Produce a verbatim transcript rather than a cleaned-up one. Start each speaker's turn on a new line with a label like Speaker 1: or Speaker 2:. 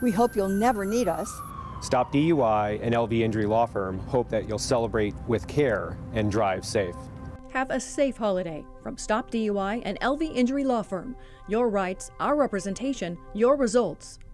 Speaker 1: We hope you'll never need us.
Speaker 2: Stop D U I and L V Injury Law Firm hope that you'll celebrate with care and drive safe.
Speaker 3: Have a safe holiday from Stop D U I and L V Injury Law Firm. Your rights, our representation, your results.